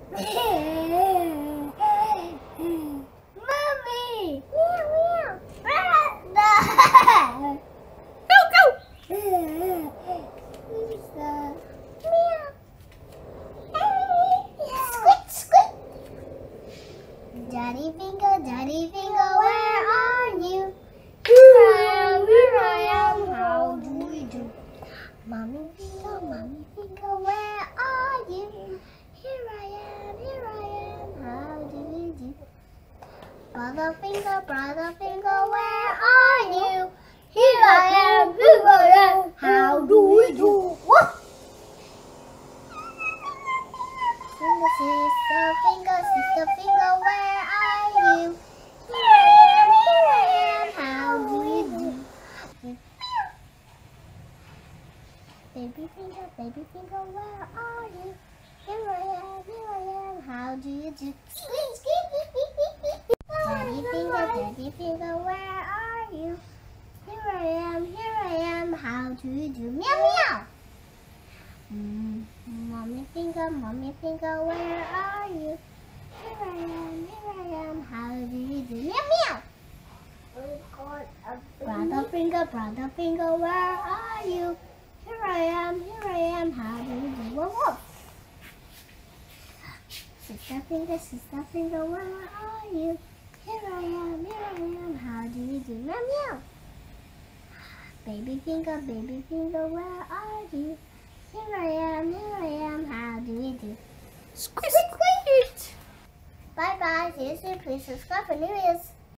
Mommy! Daddy Finger, where are you? Here I am, how do we do? Mommy Finger, where are you? Here I am, how do we do? Brother Finger, where are you? Here I am, how do we do? Sister Finger, where are you? Here I am, how do we do? Baby Finger, where are you? Here I am, how do you do? Daddy Finger, where are you? Here I am, how do you do? Meow meow! Mommy Finger, where are you? Here I am, how do you do? Meow meow! Brother Finger, where are you? Here I am, how do you do? Woof woof! Sister Finger, where are you? Here I am, how do you do? Meow meow! Baby Finger, where are you? Here I am, how do you do? Squeak, squeak! Bye bye, see you soon, please subscribe for new videos.